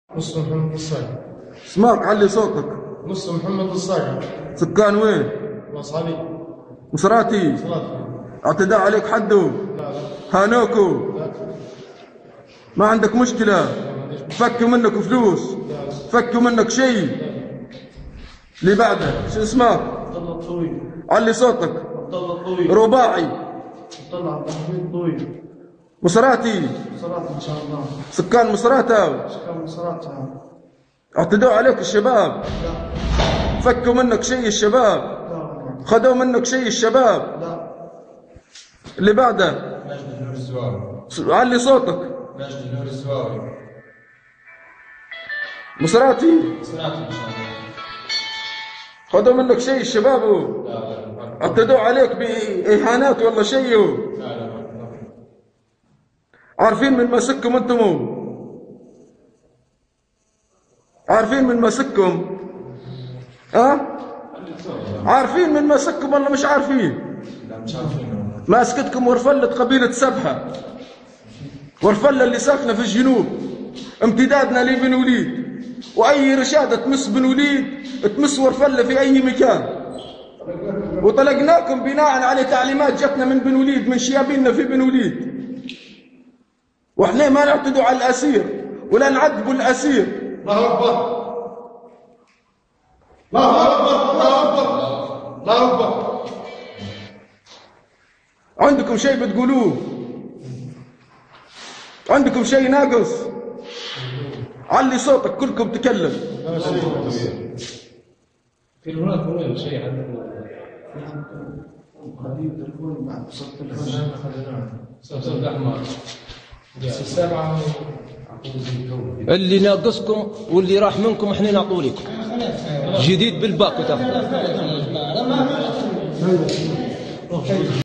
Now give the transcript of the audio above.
مصر محمد الصايغ. اسمعك، علي صوتك. مصر محمد الصايغ. سكان وين؟ مصراتي. مصراتي. اعتداء عليك حده؟ لا. هانوكو؟ لا. ما عندك مشكلة؟ فكوا منك فلوس؟ لا. فكوا منك شيء؟ اللي بعده شو اسمك؟ عبد الله الطويل. علي صوتك. عبد الله الطويل. رباعي. عبد الله عبد الحميد الطويل. مصراتي. مصراتي ان شاء الله. سكان مصراتة. سكان مصراتي. اعتدوا عليك الشباب؟ لا. فكوا منك شيء الشباب؟ لا. خذوا منك شيء الشباب؟ لا. اللي بعده مجد نور الزواوي. علي صوتك. مجد نور الزواوي. مصراتي. مصراتي ان شاء الله. خذوا منك شيء الشباب؟ لا. اعتدوا عليك بإهانات ولا شيء؟ لا. عارفين من مسككم انتم؟ عارفين من مسككم؟ عارفين من مسككم ولا مش عارفين؟ لا مش عارفين. ماسكتكم ورفلة قبيلة سبحة، ورفلة اللي ساكنة في الجنوب، امتدادنا لبن وليد، وأي رشادة تمس بن وليد تمس ورفلة في أي مكان، وطلقناكم بناء على تعليمات جتنا من بن وليد، من شيابيننا في بن وليد، وإحنا ما نعتدوا على الأسير ولا نعذبوا الأسير. الله اكبر. الله اكبر. الله اكبر. الله اكبر. عندكم شيء بتقولوه؟ عندكم شيء ناقص؟ علي صوتك، كلكم تكلم. في هناك وين شيء عندكم؟ قريب تليفون بعد وصلت سبسب احمر السبعه اللي ناقصكم واللي راح منكم احنا نعطوا لكم جديد بالباكو تاخذ.